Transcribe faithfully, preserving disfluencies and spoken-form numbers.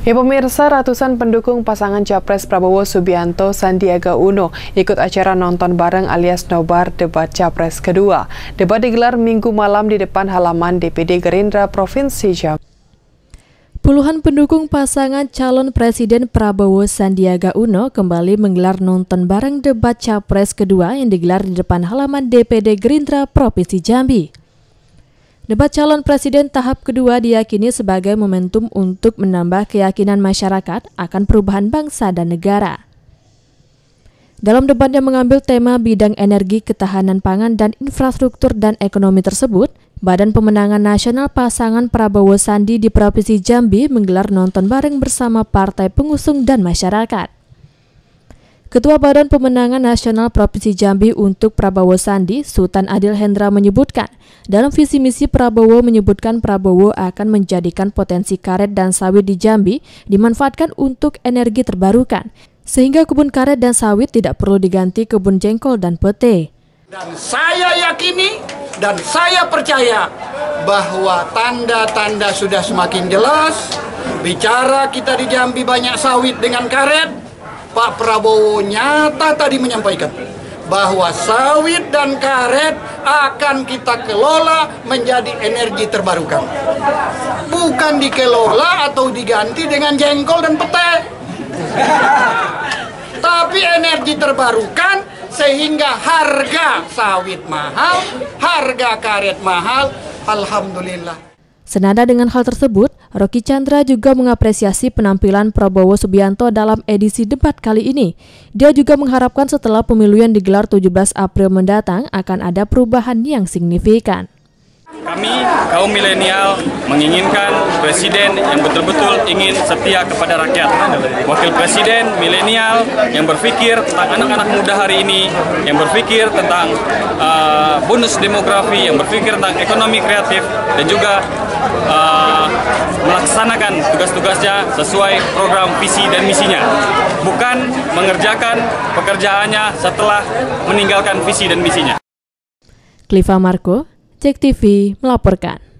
Ya pemirsa, ratusan pendukung pasangan Capres Prabowo Subianto Sandiaga Uno ikut acara nonton bareng alias nobar debat Capres kedua. Debat digelar Minggu malam di depan halaman D P D Gerindra Provinsi Jambi. Puluhan pendukung pasangan calon Presiden Prabowo Sandiaga Uno kembali menggelar nonton bareng debat Capres kedua yang digelar di depan halaman D P D Gerindra Provinsi Jambi. Debat calon presiden tahap kedua diyakini sebagai momentum untuk menambah keyakinan masyarakat akan perubahan bangsa dan negara. Dalam debat yang mengambil tema bidang energi, ketahanan pangan, dan infrastruktur dan ekonomi tersebut, Badan Pemenangan Nasional pasangan Prabowo Sandi di Provinsi Jambi menggelar nonton bareng bersama partai pengusung dan masyarakat. Ketua Badan Pemenangan Nasional Provinsi Jambi untuk Prabowo Sandi, Sultan Adil Hendra menyebutkan, dalam visi misi Prabowo menyebutkan Prabowo akan menjadikan potensi karet dan sawit di Jambi dimanfaatkan untuk energi terbarukan, sehingga kebun karet dan sawit tidak perlu diganti kebun jengkol dan pete. Dan saya yakini dan saya percaya bahwa tanda-tanda sudah semakin jelas. Bicara kita di Jambi banyak sawit dengan karet, Pak Prabowo nyata tadi menyampaikan bahwa sawit dan karet akan kita kelola menjadi energi terbarukan. Bukan dikelola atau diganti dengan jengkol dan pete. Tapi energi terbarukan sehingga harga sawit mahal, harga karet mahal, alhamdulillah. Senada dengan hal tersebut, Rocky Chandra juga mengapresiasi penampilan Prabowo Subianto dalam edisi debat kali ini. Dia juga mengharapkan setelah pemilu yang digelar tujuh belas April mendatang akan ada perubahan yang signifikan. Kami, kaum milenial, menginginkan presiden yang betul-betul ingin setia kepada rakyat. Wakil presiden milenial yang berpikir tentang anak-anak muda hari ini, yang berpikir tentang uh, bonus demografi, yang berpikir tentang ekonomi kreatif, dan juga uh, melaksanakan tugas-tugasnya sesuai program visi dan misinya. Bukan mengerjakan pekerjaannya setelah meninggalkan visi dan misinya. Cliva Marco, Cek T V melaporkan.